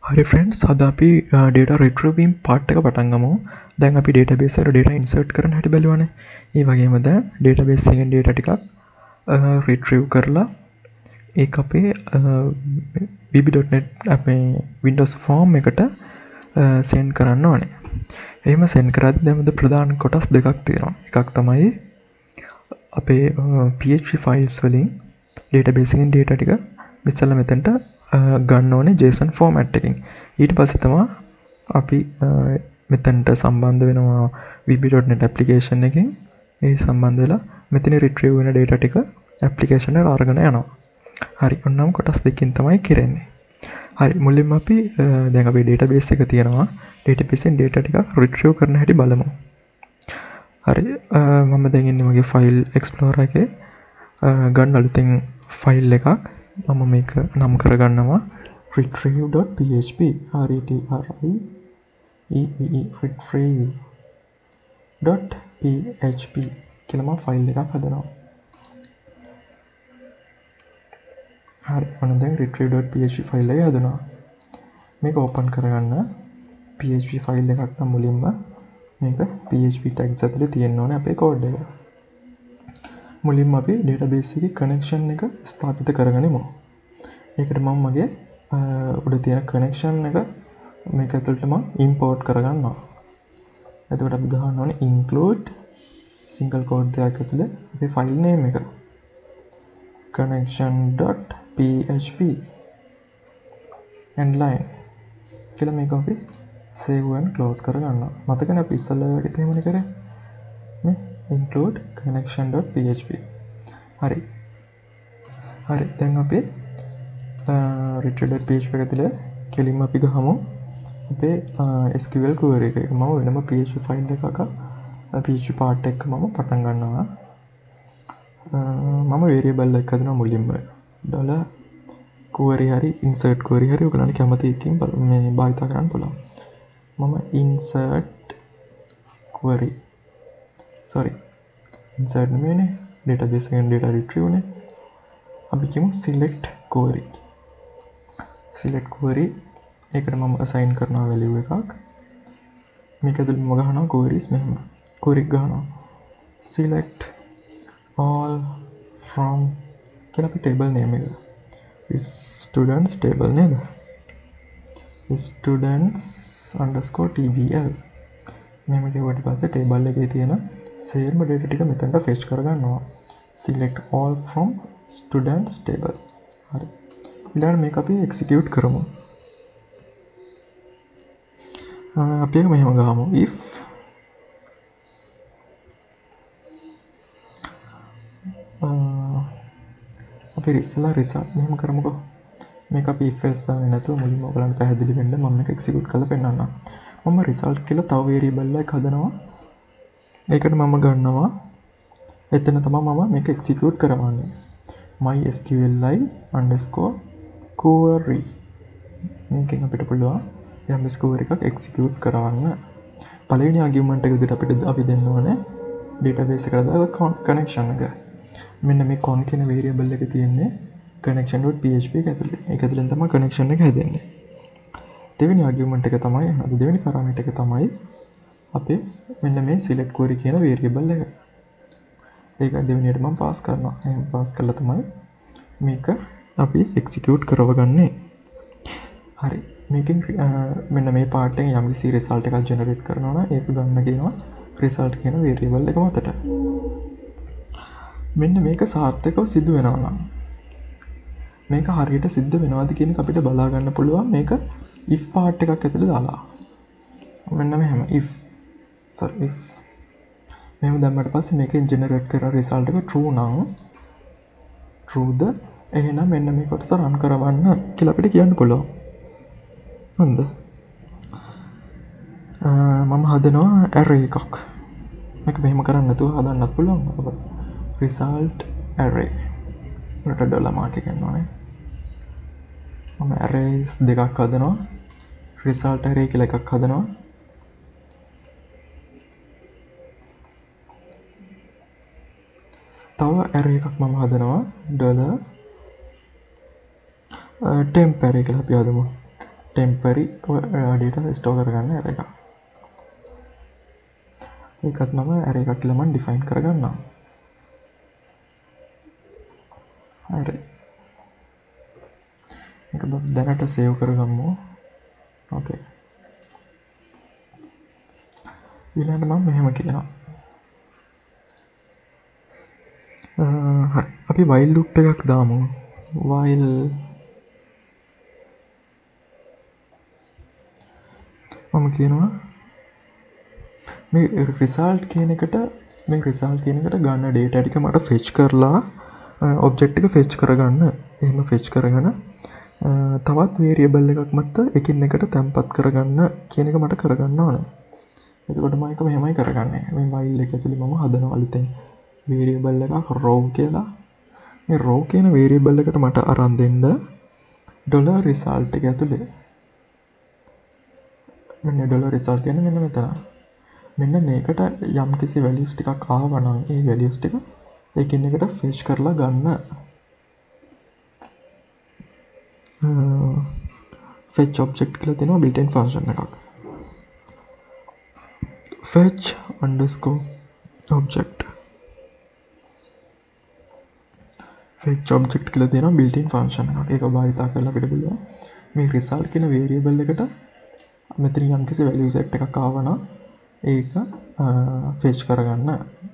හරි ෆ්‍රෙන්ඩ්ස් අද අපි ඩේටා රිට්‍රීවීම් පාර්ට් එක පටන් ගමු. දැන් අපි ඩේටාබේස් එකට ඩේටා ඉන්සර්ට් කරන්න හැටි බලුවානේ. ඒ වගේම දැන් ඩේටාබේස් එකෙන් ඩේටා ටිකක් රිට්‍රීව් කරලා ඒක අපේ bb.net අපේ Windows form එකට සෙන්ඩ් කරන්න ඕනේ. එහෙම සෙන්ඩ් කරද්දී දැන් ප්‍රධාන කොටස් දෙකක් තියෙනවා. එකක් තමයි අපේ PHP files වලින් ඩේටාබේස් එකෙන් ඩේටා ටික ඉස්සෙල්ලා මෙතනට ගන්න ඕනේ JSON ෆෝමැට් එකකින්. ඊට පස්සේ තමයි අපි මෙතනට සම්බන්ධ වෙනවා vb.net application එකකින්. ඒ සම්බන්ධ වෙලා මෙතන retrieve වෙන data ටික application එකට අරගෙන යනවා. හරි. ඔන්නම් කොටස් දෙකකින් තමයි කරන්නේ. හරි. මුලින්ම අපි දැන් අපේ database එක තියෙනවා. database එකෙන් data ටික retrieve කරන හැටි බලමු. හරි. මම දැන් ඉන්නේ මගේ file explorer එකේ ගන්න අලුතෙන් file එකක්. මම මේක නම් කරගන්නවා retrieve.php retrieve.php කියලා මම ෆයිල් එකක් හදනවා. හරි මම දැන් retrieve.php ෆයිල් එක හදනවා. මේක ඕපන් කරගන්න php ෆයිල් එකක් නම් මුලින්ම මේක php tags ඇතුලේ තියෙන්න ඕනේ අපේ කෝඩ් එක. මුලින්ම අපි database එකේ connection එක ස්ථාපිත කරගනිමු. ඒකට මම මගේ උඩ තියෙන connection එක මේක ඇතුළට මම import කරගන්නවා. එතකොට අපි ගහන්න ඕනේ include single quote දෙකක් ඇතුලේ අපේ file name එක connection.php and line කියලා මේක අපි save and close කරගන්නවා. මතකනේ අපි ඉස්සෙල්ලා වගේ තේමනේ කරේ. මේ include connection.php. හරි. දැන් අපි retrieve.php එක ඇතුලේ කෙලින්ම අපි ගහමු අපේ SQL query එක. මම වෙනම PHP ෆයිල් එකක PHP part එක මම පටන් ගන්නවා. මම variable එකක් හදනවා මුලින්ම. $query හරි insert query හරි ඔයගොල්ලන්ට කැමති එකකින් මේ භාවිත කරන්න පුළුවන්. මම insert නෙමෙයිනේ database එකෙන් data retrieve නේ. අපි කියමු select query ඒකට මම assign කරනවා value එකක්. මේක ඇතුළේ මම ගහනවා queries මෙහෙම. query ගහනවා select all from කියලා අපි table name එක. students table නේද? students_tbl මෙහෙම කිව්වට පස්සේ table එකේ තියෙන සේරම data ටික මෙතනට fetch කරගන්නවා. select all from students table. හරි. ඊළඟට මේක අපි execute කරමු. අපි එක මෙහෙම ගහමු if අපි ඉස්සෙල්ලා result මෙහෙම කරමුකෝ. මේක අපි if else දාන්නේ නැතුව මුලින්ම ඔයගලන්ට පැහැදිලි වෙන්න මම මේක execute කරලා පෙන්නන්නම්. මම result කියලා තව variable එකක් හදනවා. ඒකට මම ගන්නවා එතන තමයි මම මේක execute කරවන්නේ. mysqli_query මේකෙන් අපිට පුළුවන් යම් query එකක් execute කරවන්න. පළවෙනි argument එක විදිහට අපි දෙන්න ඕනේ database එකට දාලා connection එක. මෙන්න මේ con කියන variable එකේ තියෙන්නේ connection.php එක ඇතුලේ. ඒක ඇතුලෙන් තමයි connection එක හැදෙන්නේ. දෙවෙනි argument එක තමයි දෙවෙනි parameter එක තමයි අපේ මෙන්න මේ select query කියන variable එක. ඒක දෙවෙනියට මම පාස් කරනවා. එහෙනම් පාස් කළා තමයි මේක අපි execute කරවගන්නේ. හරි. මේකෙන් මෙන්න මේ part එකෙන් යම්කිසි result එකක් generate කරනවා නම් ඒක ගන්න කියනවා result කියන variable එක මතට. මෙන්න මේක සාර්ථකව සිදු වෙනවා නම් මේක හරියට සිද්ධ වෙනවද කියන එක අපිට බලා ගන්න පුළුවන් මේක if part එකක් ඇතුලේ දාලා. මෙන්න මෙහෙම if මෙහෙම දැම්මට පස්සේ මේකෙන් generate කරන result එක true නම් trueද එහෙනම් මෙන්න මේ කොටස run කරවන්න කියලා අපිට කියන්න පුළුවන්. හරිද? මම හදනවා array එකක්. මේක මෙහෙම කරන්න නැතුව හදන්නත් පුළුවන්. result array වලට ඩොලර් මාක් එක ගන්නවානේ. මම arrays දෙකක් හදනවා. result array කියලා එකක් හදනවා. තව array එකක් මම හදනවා temp array කියලා අපි හදමු. ටෙම්පරරි ඩේටා ස්ටෝර් කරගන්න ඇර එක. ඒකත් මම ඇර එකක් කියලා මම ඩිෆයින් කරගන්නවා. හරි. ඒක දැනට සේව් කරගමු. ඕකේ. ඊළඟට මම මෙහෙම කියනවා. හරි. අපි while loop එකක් දාමු. while මම කියනවා මේ රිසල්ට් කියන එකට ගන්න ඩේටා ටික මට ෆෙච් කරලා ඔබ්ජෙක්ට් එක ෆෙච් කරගන්න. එහෙම ෆෙච් කරගෙන තවත් වේරියබල් එකක් මත එකින් එකට තැම්පත් කරගන්න කියන එක මට කරගන්න ඕනේ. එතකොට මම ඒක මෙහෙමයි කරගන්නේ. මේ while එක ඇතුලේ මම හදනවා අලුතෙන් වේරියබල් එකක් row කියලා. මේ row කියන වේරියබල් එකට මට අරන් දෙන්න $result එක ඇතුලේ මෙන්න $result කියන්නේ මෙන්න මෙතන. මෙන්න මේකට යම් කිසි values ටිකක් ආවා නම් ඒ values ටික එකින් එකට fetch කරලා ගන්න fetch object කියලා තියෙනවා built-in function එකක්. fetch underscore object කියලා තියෙනවා built-in function එකක්. ඒක භාවිතා කරලා අපිට පුළුවන් මේ result කියන variable එකට මෙතන යම් කිසි value set එකක් ආවා නම් ඒක fetch කරගන්න.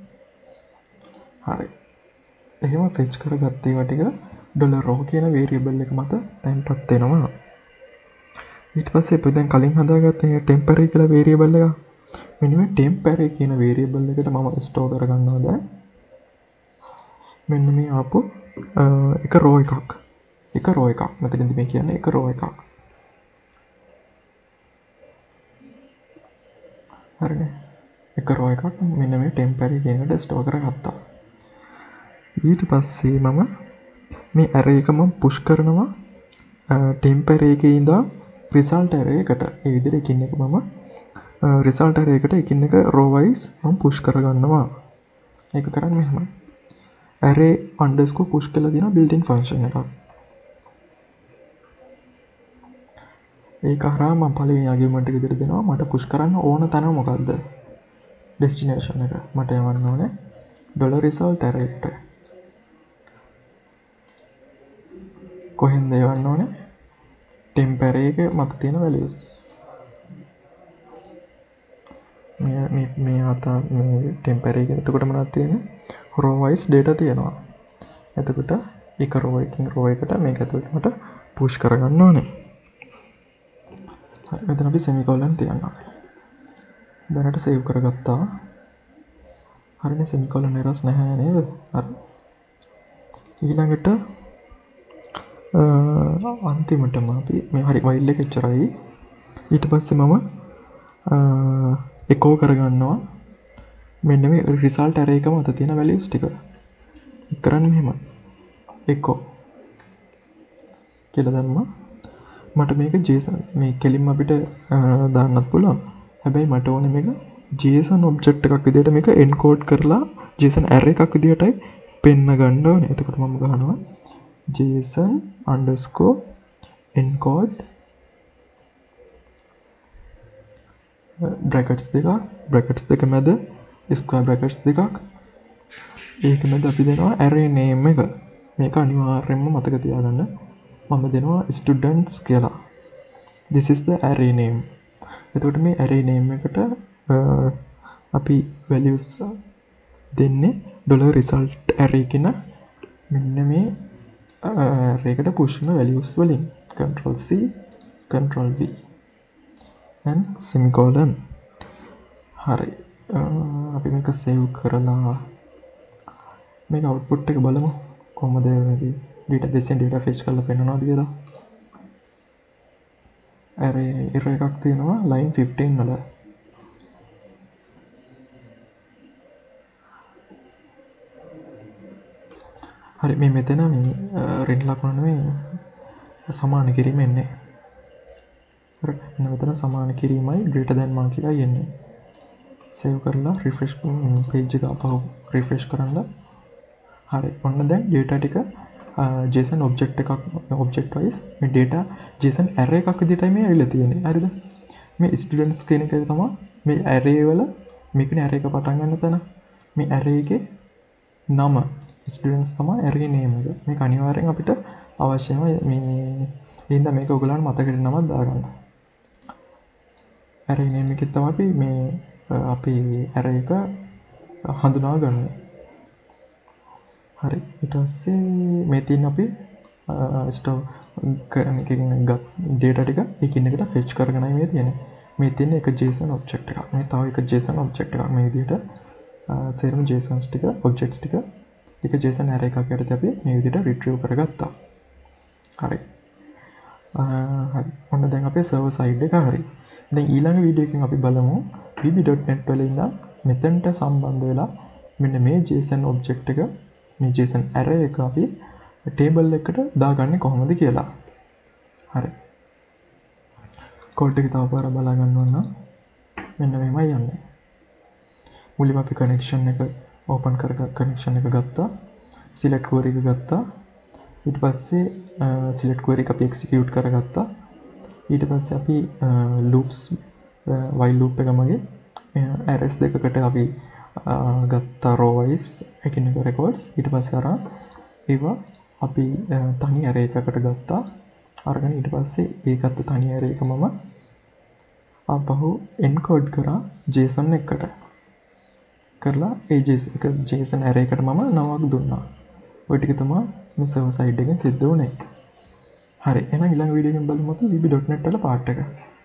හරි. එහෙම fetch කරගත්ත ඒවා ටික $row කියන variable එක මත තැන්පත් වෙනවා. ඊට පස්සේ අපි දැන් කලින් හදාගත්ත temporary කියලා variable එක මෙන්න මේ temporary කියන variable එකට මම store කරගන්නවා දැන්. මෙන්න මේ ආපු එක row එකක්. මෙතනදී මේ කියන්නේ එක row එකක්. හරිනේ. එක row එකක් මෙන්න මේ temporary කියන එකට store කරගත්තා. ඊට පස්සේ මම මේ array එක මම push කරනවා temporary එකේ ඉඳන් result array එකට. ඒ විදිහට එකින් එක මම result array එකට එකින් එක row wise මම push කරගන්නවා. ඒක කරන්නේ මෙහෙමයි. array underscore push කියලා තියෙනවා built-in function එකක්. ඒක හරහා මම පළවෙනි argument එක විදිහට දෙනවා. මට push කරන්න ඕන තැන මොකද්ද? destination එක. මට යවන්න ඕනේ $result array එකට. කොහෙන්ද යවන්න ඕනේ? temporary එක මත තියෙන values. මේ අත මේ temporary එක එතකොට මොනවද තියෙන්නේ? row wise data තියෙනවා. එතකොට එක row එකකින් row එකට මේක ඇතුළට මට push කරගන්න ඕනේ. හරි මෙතන අපි semicolon තියනවා. දැනට save කරගත්තා. හරිනේ semicolon errors නැහැ නේද? හරි. ඊළඟට අන්තිමටම අපි මේ හරි while එක එච්චරයි. ඊට පස්සේ මම echo කරගන්නවා මෙන්න මේ result array එක මත තියෙන values ටික. ඒක කරන්නේ මෙහෙම. echo කියලා දැම්මා. මට මේක JSON මේ කෙලින්ම අපිට දාන්නත් පුළුවන්. හැබැයි මට ඕනේ මේක JSON object එකක් විදිහට මේක encode කරලා JSON array එකක් විදිහටයි පෙන්න ගන්න ඕනේ. එතකොට මම ගහනවා JSON underscore encode brackets දෙක මැද square brackets දෙකක්. ඒක මැද අපි දෙනවා array name එක. මේක අනිවාර්යයෙන්ම මතක තියාගන්න. මම දෙනවා students කියලා. This is the array name. එතකොට මේ array name එකට අපි values දෙන්නේ $result array කියන මෙන්න මේ array එකට push කරන values වලින් control C control V and semicolon. හරි. අපි මේක save කරලා මේක output එක බලමු. කොහොමද මේකේ database එකෙන් data fetch කරලා පෙන්නනවද කියලා. array error එකක් තියෙනවා line 15 වල. හරි මේ මෙතන මේ රින් ලකුණ නෙමෙයි සමාන කිරීම එන්නේ. හරි මෙතන සමාන කිරීමයි greater than mark එකයි එන්නේ. save කරලා refresh page එක අපහු refresh කරන්න. හරි ඔන්න දැන් data ටික JSON ඔබ්ජෙක්ට් එකක් ඔබ්ජෙක්ට් වයිස් මේ data JSON array එකක් විදිහටයි මේ ඇවිල්ලා තියෙන්නේ. හරිද? මේ students කියන එක තමයි මේ array වල මේකනේ array එක පටන් ගන්න තැන. මේ array එකේ නම students තමයි array name එක. මේක අනිවාර්යෙන් අපිට අවශ්‍යම මේ හින්දා මේක ඔයගොල්ලන්ට මතකෙට නමක් දාගන්න. array name එකෙත් තමයි අපි මේ අපි array එක හඳුනා ගන්න. හරි. ඊට පස්සේ මේ තියෙන අපි ස්ටෝර් කරන ගත් data ටික එකින් එකට fetch කරගෙනයි මේ තියෙන්නේ. මේ තියෙන එක JSON object එකක්. මේ තව එක JSON object එකක්. මේ විදිහට සේරම JSONs ටික objects ටික එක JSON array එකක් යටතේ අපි මේ විදිහට retrieve කරගත්තා. හරි. හරි. ඔන්න දැන් අපේ server side එක හරි. දැන් ඊළඟ වීඩියෝ එකෙන් අපි බලමු vb.net වල ඉඳන් මෙතනට සම්බන්ධ වෙලා මෙන්න මේ JSON object එක මේ JSON array එක අපි table එකට දාගන්නේ කොහොමද කියලා. හරි. කෝඩ් එක තව පාරක් බලා ගන්න ඕන නම් මෙන්න මෙහෙමයි යන්නේ. මුලින්ම අපි connection එක open connection එක ගත්තා. select query එක ගත්තා. ඊට පස්සේ select query එක අපි execute කරගත්තා. ඊට පස්සේ අපි loops while loop එක මගේ arrays දෙකකට අපි ගත්තා row wise එකින් එක records. ඊට පස්සේ අර ඒවා අපි තනි array එකකට ගත්තා. අරගෙන ඊට පස්සේ ඒකත් තනි array එක මම ආපහු encode කරා JSON එකකට. කරලා ඒ JSON array එකට මම නමක් දුන්නා. ඔය ටික තමයි මේ server side එකෙන් සිද්ධ වුණේ. හරි. එහෙනම් ඊළඟ වීඩියෝ එකෙන් බලමු අපි vb.net වල part එක.